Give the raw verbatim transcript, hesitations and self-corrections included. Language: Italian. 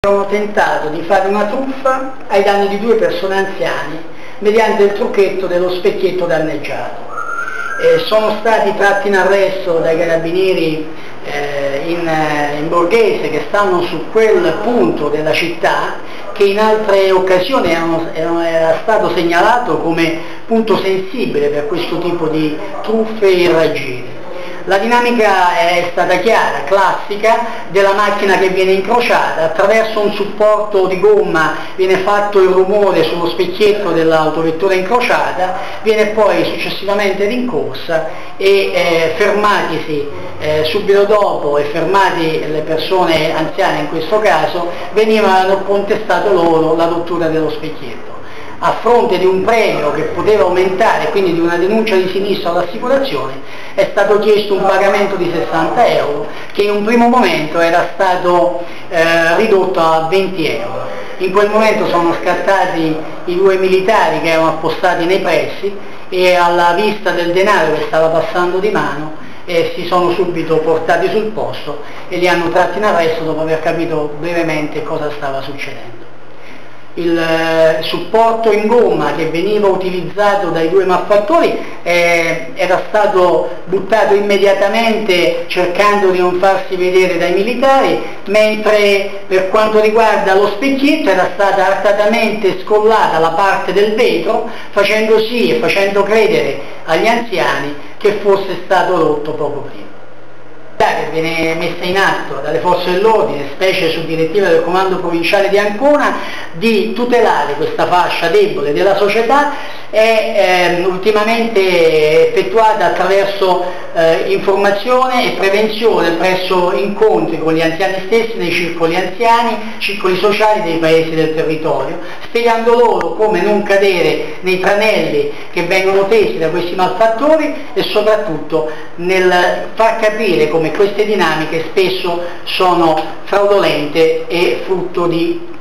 Abbiamo tentato di fare una truffa ai danni di due persone anziane mediante il trucchetto dello specchietto danneggiato. Eh, sono stati tratti in arresto dai carabinieri eh, in, eh, in Borghese, che stanno su quel punto della città che in altre occasioni erano, erano, era stato segnalato come punto sensibile per questo tipo di truffe e raggiri. La dinamica è stata chiara, classica, della macchina che viene incrociata, attraverso un supporto di gomma viene fatto il rumore sullo specchietto dell'autovettura incrociata, viene poi successivamente rincorsa e eh, fermatisi eh, subito dopo e fermati le persone anziane in questo caso, venivano contestato loro la rottura dello specchietto. A fronte di un premio che poteva aumentare, quindi di una denuncia di sinistro all'assicurazione, è stato chiesto un pagamento di sessanta euro che in un primo momento era stato eh, ridotto a venti euro. In quel momento sono scattati i due militari che erano appostati nei pressi e alla vista del denaro che stava passando di mano eh, si sono subito portati sul posto e li hanno tratti in arresto dopo aver capito brevemente cosa stava succedendo. Il eh, supporto in gomma che veniva utilizzato dai due malfattori eh, era stato buttato immediatamente cercando di non farsi vedere dai militari, mentre per quanto riguarda lo specchietto era stata artatamente scollata la parte del vetro, facendo sì e facendo credere agli anziani che fosse stato rotto poco prima. Che viene messa in atto dalle forze dell'ordine, specie su direttiva del comando provinciale di Ancona, di tutelare questa fascia debole della società è eh, ultimamente effettuata attraverso eh, informazione e prevenzione presso incontri con gli anziani stessi nei circoli anziani, circoli sociali dei paesi del territorio, spiegando loro come non cadere nei tranelli che vengono tesi da questi malfattori e soprattutto nel far capire come queste dinamiche spesso sono fraudolente e frutto di